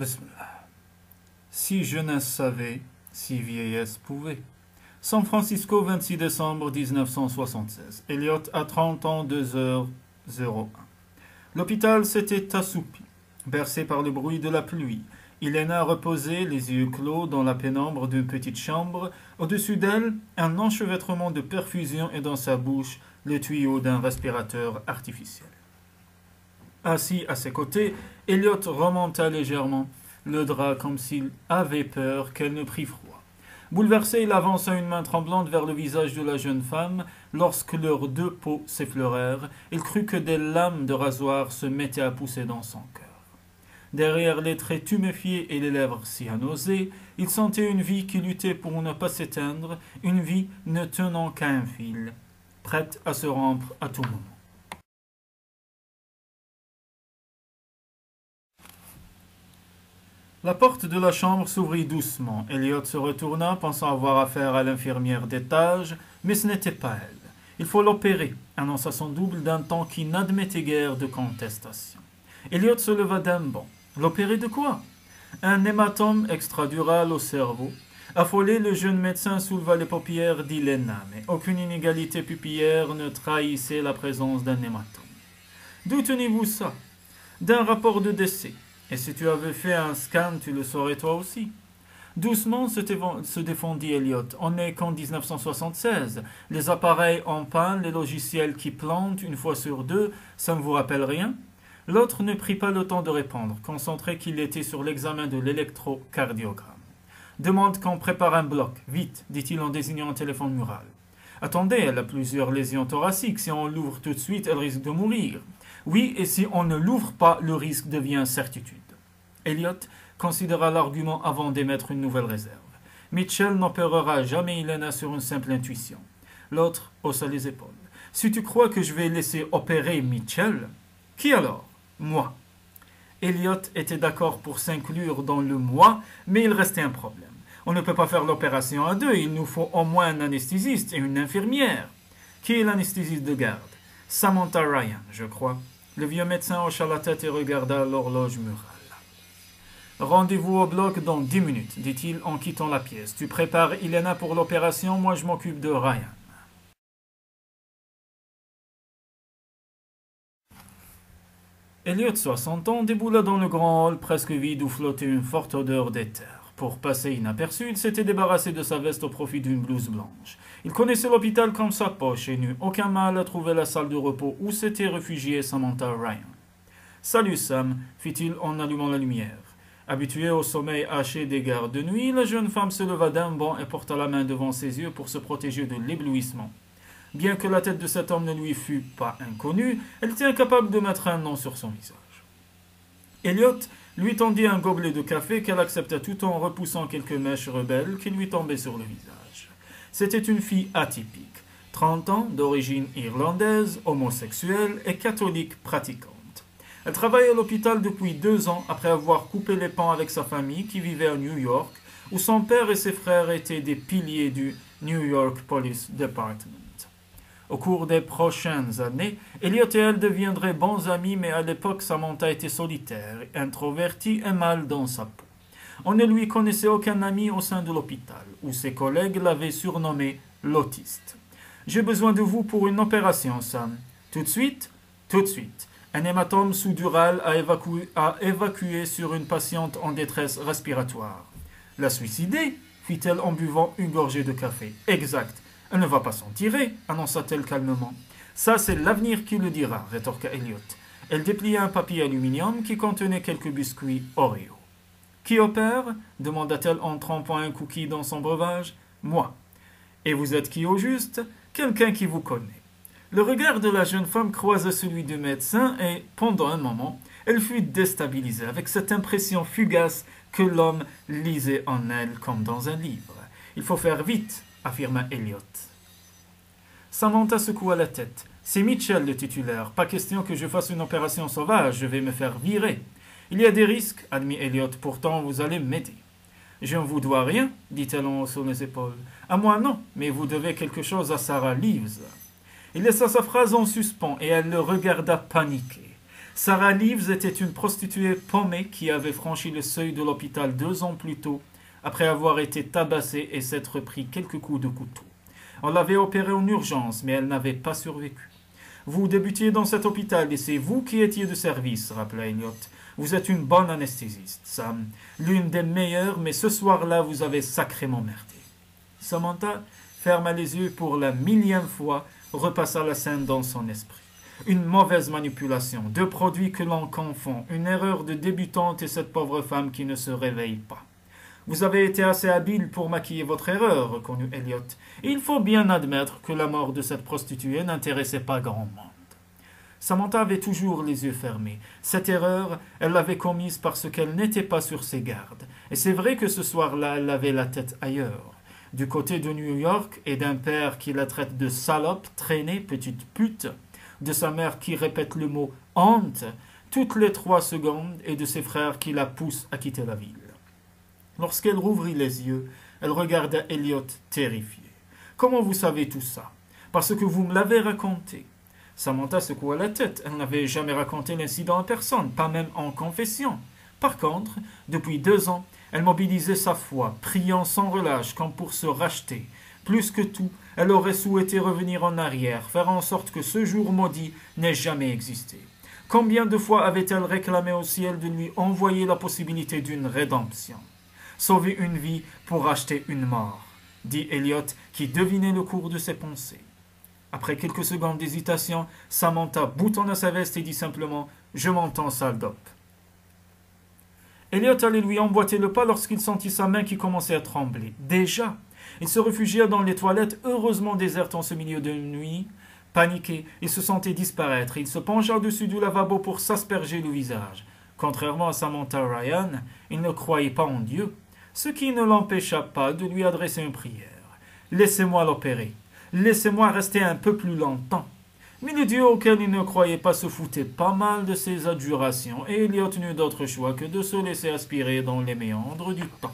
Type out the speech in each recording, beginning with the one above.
Bismillah. Si jeunesse savait, si vieillesse pouvait. San Francisco, 26 décembre 1976. Elliot a 30 ans, 2h01. L'hôpital s'était assoupi, bercé par le bruit de la pluie. Elena reposait, les yeux clos, dans la pénombre d'une petite chambre. Au-dessus d'elle, un enchevêtrement de perfusion et dans sa bouche, le tuyau d'un respirateur artificiel. Assis à ses côtés, Elliot remonta légèrement le drap comme s'il avait peur qu'elle ne prît froid. Bouleversé, il avança une main tremblante vers le visage de la jeune femme. Lorsque leurs deux peaux s'effleurèrent, il crut que des lames de rasoir se mettaient à pousser dans son cœur. Derrière les traits tuméfiés et les lèvres cyanosées, il sentait une vie qui luttait pour ne pas s'éteindre, une vie ne tenant qu'à un fil, prête à se rompre à tout moment. La porte de la chambre s'ouvrit doucement. Elliot se retourna, pensant avoir affaire à l'infirmière d'étage, mais ce n'était pas elle. Il faut l'opérer, annonça son double d'un ton qui n'admettait guère de contestation. Elliot se leva d'un bond. L'opérer de quoi? Un hématome extradural au cerveau. Affolé, le jeune médecin souleva les paupières d'Elena, mais aucune inégalité pupillaire ne trahissait la présence d'un hématome. D'où tenez-vous ça? D'un rapport de décès. Et si tu avais fait un scan, tu le saurais toi aussi. Doucement se défendit Elliot. On n'est qu'en 1976. Les appareils en panne, les logiciels qui plantent une fois sur deux, ça ne vous rappelle rien? L'autre ne prit pas le temps de répondre, concentré qu'il était sur l'examen de l'électrocardiogramme. Demande qu'on prépare un bloc, vite, dit-il en désignant un téléphone mural. Attendez, elle a plusieurs lésions thoraciques. Si on l'ouvre tout de suite, elle risque de mourir. Oui, et si on ne l'ouvre pas, le risque devient certitude. Elliot considéra l'argument avant d'émettre une nouvelle réserve. Mitchell n'opérera jamais Elena sur une simple intuition. L'autre haussa les épaules. Si tu crois que je vais laisser opérer Mitchell, qui alors? Moi. Elliot était d'accord pour s'inclure dans le moi, mais il restait un problème. On ne peut pas faire l'opération à deux, il nous faut au moins un anesthésiste et une infirmière. Qui est l'anesthésiste de garde? Samantha Ryan, je crois. Le vieux médecin hocha la tête et regarda l'horloge murale. Rendez-vous au bloc dans 10 minutes, dit-il en quittant la pièce. Tu prépares Elena pour l'opération, moi je m'occupe de Ryan. Elliot, 60 ans, déboula dans le grand hall presque vide où flottait une forte odeur d'éther. Pour passer inaperçu, il s'était débarrassé de sa veste au profit d'une blouse blanche. Il connaissait l'hôpital comme sa poche et n'eut aucun mal à trouver la salle de repos où s'était réfugiée Samantha Ryan. « Salut Sam », fit-il en allumant la lumière. Habituée au sommeil haché des gardes de nuit, la jeune femme se leva d'un bond et porta la main devant ses yeux pour se protéger de l'éblouissement. Bien que la tête de cet homme ne lui fût pas inconnue, elle était incapable de mettre un nom sur son visage. Elliot lui tendit un gobelet de café qu'elle accepta tout en repoussant quelques mèches rebelles qui lui tombaient sur le visage. C'était une fille atypique, 30 ans, d'origine irlandaise, homosexuelle et catholique pratiquante. Elle travaillait à l'hôpital depuis 2 ans après avoir coupé les ponts avec sa famille qui vivait à New York, où son père et ses frères étaient des piliers du New York Police Department. Au cours des prochaines années, Elliot et elle deviendraient bons amis, mais à l'époque, Samantha était solitaire, introvertie et mal dans sa peau. On ne lui connaissait aucun ami au sein de l'hôpital, où ses collègues l'avaient surnommé l'autiste. « J'ai besoin de vous pour une opération, Sam. »« Tout de suite ?»« Tout de suite. » Un hématome sous-dural a évacué sur une patiente en détresse respiratoire. « La suicider ?» fit-elle en buvant une gorgée de café. « Exact. Elle ne va pas s'en tirer, annonça-t-elle calmement. Ça, c'est l'avenir qui le dira, rétorqua Elliot. Elle déplia un papier aluminium qui contenait quelques biscuits Oreo. Qui opère? Demanda-t-elle en trempant un cookie dans son breuvage. Moi. Et vous êtes qui au juste? Quelqu'un qui vous connaît. Le regard de la jeune femme croisa celui du médecin et, pendant un moment, elle fut déstabilisée avec cette impression fugace que l'homme lisait en elle comme dans un livre. Il faut faire vite, affirma Elliot. Samantha secoua la tête. C'est Mitchell le titulaire. Pas question que je fasse une opération sauvage, je vais me faire virer. Il y a des risques, admit Elliot, pourtant vous allez m'aider. Je ne vous dois rien, dit-elle en haussant les épaules. À moi non, mais vous devez quelque chose à Sarah Leaves. Il laissa sa phrase en suspens et elle le regarda paniquée. Sarah Leaves était une prostituée paumée qui avait franchi le seuil de l'hôpital 2 ans plus tôt, après avoir été tabassée et s'être pris quelques coups de couteau. On l'avait opérée en urgence, mais elle n'avait pas survécu. Vous débutiez dans cet hôpital et c'est vous qui étiez de service, rappela Elliot. Vous êtes une bonne anesthésiste, Sam. L'une des meilleures, mais ce soir-là, vous avez sacrément merdé. Samantha ferma les yeux pour la 1000e fois, repassa la scène dans son esprit. Une mauvaise manipulation, 2 produits que l'on confond, une erreur de débutante et cette pauvre femme qui ne se réveille pas. Vous avez été assez habile pour maquiller votre erreur, reconnut Elliot. Il faut bien admettre que la mort de cette prostituée n'intéressait pas grand monde. Samantha avait toujours les yeux fermés. Cette erreur, elle l'avait commise parce qu'elle n'était pas sur ses gardes. Et c'est vrai que ce soir-là, elle avait la tête ailleurs. Du côté de New York et d'un père qui la traite de salope, traînée, petite pute, de sa mère qui répète le mot « honte » toutes les 3 secondes et de ses frères qui la poussent à quitter la ville. Lorsqu'elle rouvrit les yeux, elle regarda Elliot terrifié. « Comment vous savez tout ça ?»« Parce que vous me l'avez raconté. » Samantha secoua la tête. Elle n'avait jamais raconté l'incident à personne, pas même en confession. Par contre, depuis 2 ans, elle mobilisait sa foi, priant sans relâche comme pour se racheter. Plus que tout, elle aurait souhaité revenir en arrière, faire en sorte que ce jour maudit n'ait jamais existé. Combien de fois avait-elle réclamé au ciel de lui envoyer la possibilité d'une rédemption? Sauver une vie pour acheter une mort, dit Elliot, qui devinait le cours de ses pensées. Après quelques secondes d'hésitation, Samantha boutonna sa veste et dit simplement « Je m'entends, sale dope ». Elliot allait lui emboîter le pas lorsqu'il sentit sa main qui commençait à trembler. Déjà, il se réfugia dans les toilettes, heureusement désertes en ce milieu de nuit. Paniqué, il se sentait disparaître. Il se pencha au-dessus du lavabo pour s'asperger le visage. Contrairement à Samantha Ryan, il ne croyait pas en Dieu, ce qui ne l'empêcha pas de lui adresser une prière. « Laissez-moi l'opérer. Laissez-moi rester un peu plus longtemps. » Mais le Dieu auquel il ne croyait pas se foutait pas mal de ses adjurations, et Elliot n'eut d'autre choix que de se laisser aspirer dans les méandres du temps.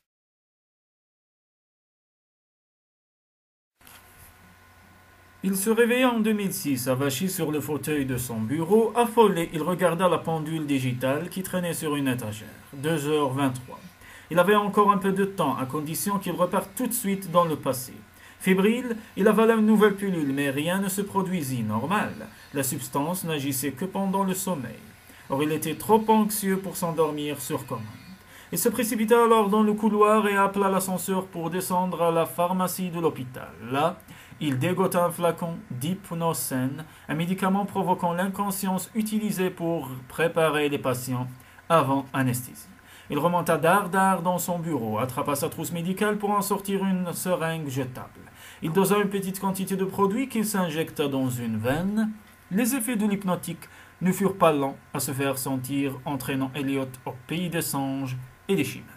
Il se réveilla en 2006, avachi sur le fauteuil de son bureau. Affolé, il regarda la pendule digitale qui traînait sur une étagère. 2h23. Il avait encore un peu de temps, à condition qu'il reparte tout de suite dans le passé. Fébrile, il avala une nouvelle pilule, mais rien ne se produisit normal. La substance n'agissait que pendant le sommeil. Or, il était trop anxieux pour s'endormir sur commande. Il se précipita alors dans le couloir et appela l'ascenseur pour descendre à la pharmacie de l'hôpital. Là, il dégota un flacon d'hypnosène, un médicament provoquant l'inconscience utilisé pour préparer les patients avant anesthésie. Il remonta dard dans son bureau, attrapa sa trousse médicale pour en sortir une seringue jetable. Il dosa une petite quantité de produit qu'il s'injecta dans une veine. Les effets de l'hypnotique ne furent pas lents à se faire sentir, entraînant Elliot au pays des songes et des chimères.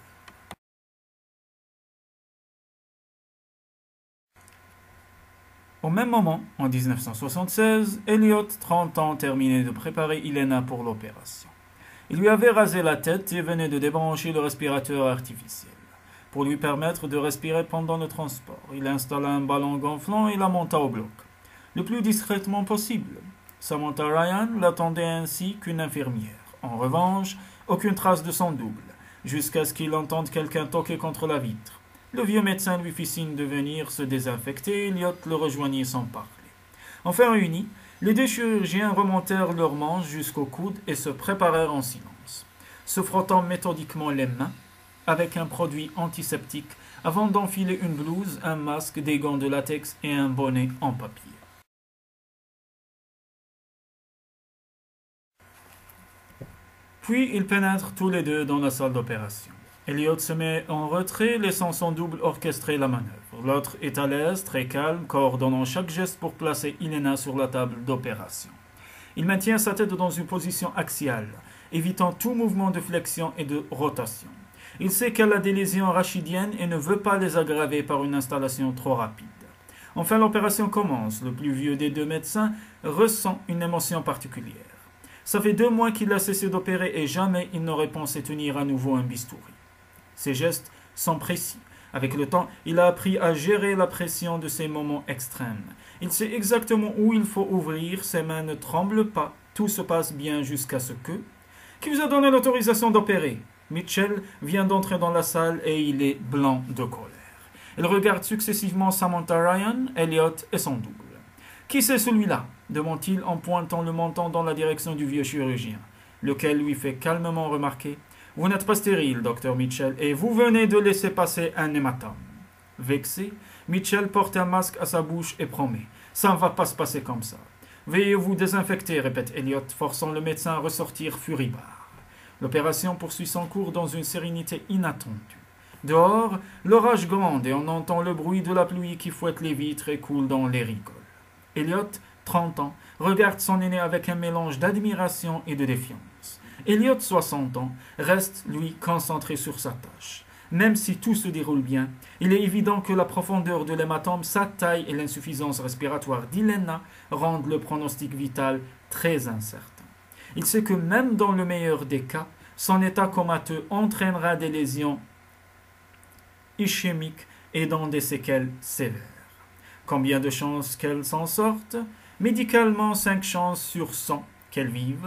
Au même moment, en 1976, Elliot, 30 ans, terminait de préparer Elena pour l'opération. Il lui avait rasé la tête et venait de débrancher le respirateur artificiel. Pour lui permettre de respirer pendant le transport, il installa un ballon gonflant et la monta au bloc, le plus discrètement possible. Samantha Ryan l'attendait ainsi qu'une infirmière. En revanche, aucune trace de son double, jusqu'à ce qu'il entende quelqu'un toquer contre la vitre. Le vieux médecin lui fit signe de venir se désinfecter et Elliot le rejoignit sans parler. Enfin réunis, les 2 chirurgiens remontèrent leurs manches jusqu'au coude et se préparèrent en silence, se frottant méthodiquement les mains avec un produit antiseptique avant d'enfiler une blouse, un masque, des gants de latex et un bonnet en papier. Puis ils pénètrent tous les 2 dans la salle d'opération. Elliot se met en retrait, laissant son double orchestrer la manœuvre. L'autre est à l'aise, très calme, coordonnant chaque geste pour placer Elena sur la table d'opération. Il maintient sa tête dans une position axiale, évitant tout mouvement de flexion et de rotation. Il sait qu'elle a des lésions rachidiennes et ne veut pas les aggraver par une installation trop rapide. Enfin, l'opération commence. Le plus vieux des 2 médecins ressent une émotion particulière. Ça fait 2 mois qu'il a cessé d'opérer et jamais il n'aurait pensé tenir à nouveau un bistouri. Ses gestes sont précis. Avec le temps, il a appris à gérer la pression de ces moments extrêmes. Il sait exactement où il faut ouvrir, ses mains ne tremblent pas Tout se passe bien jusqu'à ce que... Qui vous a donné l'autorisation d'opérer? Mitchell vient d'entrer dans la salle et il est blanc de colère. Il regarde successivement Samantha Ryan, Elliot et son double. Qui c'est celui-là? Demande-t-il en pointant le menton dans la direction du vieux chirurgien, lequel lui fait calmement remarquer: Vous n'êtes pas stérile, docteur Mitchell, et vous venez de laisser passer un hématome. Vexé, Mitchell porte un masque à sa bouche et promet: Ça ne va pas se passer comme ça. Veuillez vous désinfecter, répète Elliot, forçant le médecin à ressortir furibard. L'opération poursuit son cours dans une sérénité inattendue. Dehors, l'orage gronde et on entend le bruit de la pluie qui fouette les vitres et coule dans les rigoles. Elliot, 30 ans, regarde son aîné avec un mélange d'admiration et de défiance. Elliot, 60 ans, reste, lui, concentré sur sa tâche. Même si tout se déroule bien, il est évident que la profondeur de l'hématome, sa taille et l'insuffisance respiratoire d'Ilena rendent le pronostic vital très incertain. Il sait que même dans le meilleur des cas, son état comateux entraînera des lésions ischémiques et dans des séquelles sévères. Combien de chances qu'elle s'en sorte? Médicalement, 5 chances sur 100 qu'elle vive.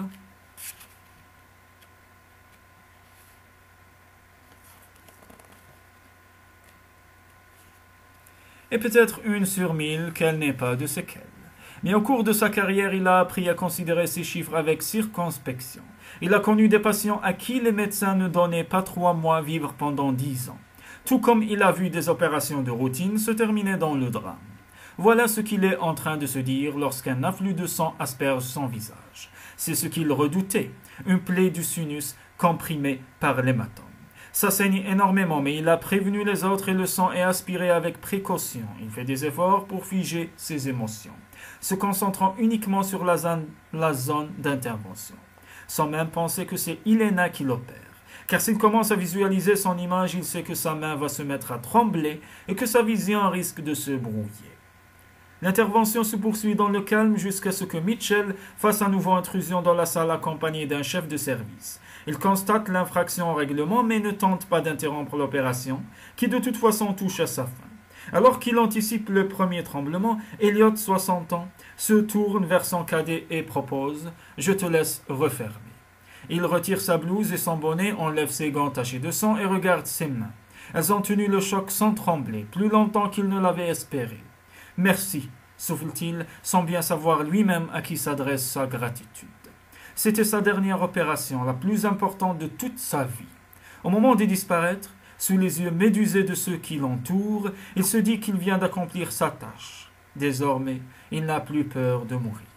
Et peut-être 1 sur 1000 qu'elle n'ait pas de séquelles. Mais au cours de sa carrière, il a appris à considérer ces chiffres avec circonspection. Il a connu des patients à qui les médecins ne donnaient pas 3 mois vivre pendant 10 ans. Tout comme il a vu des opérations de routine se terminer dans le drame. Voilà ce qu'il est en train de se dire lorsqu'un afflux de sang asperge son visage. C'est ce qu'il redoutait, une plaie du sinus comprimée par l'hématome. Ça saigne énormément, mais il a prévenu les autres et le sang est aspiré avec précaution. Il fait des efforts pour figer ses émotions, se concentrant uniquement sur la zone d'intervention, sans même penser que c'est Ilena qui l'opère. Car s'il commence à visualiser son image, il sait que sa main va se mettre à trembler et que sa vision risque de se brouiller. L'intervention se poursuit dans le calme jusqu'à ce que Mitchell fasse à nouveau intrusion dans la salle accompagné d'un chef de service. Il constate l'infraction au règlement mais ne tente pas d'interrompre l'opération, qui de toute façon touche à sa fin. Alors qu'il anticipe le premier tremblement, Elliot, 60 ans, se tourne vers son cadet et propose « Je te laisse refermer ». Il retire sa blouse et son bonnet, enlève ses gants tachés de sang et regarde ses mains. Elles ont tenu le choc sans trembler, plus longtemps qu'il ne l'avait espéré. « Merci », souffle-t-il, sans bien savoir lui-même à qui s'adresse sa gratitude. C'était sa dernière opération, la plus importante de toute sa vie. Au moment de disparaître, sous les yeux médusés de ceux qui l'entourent, il se dit qu'il vient d'accomplir sa tâche. Désormais, il n'a plus peur de mourir.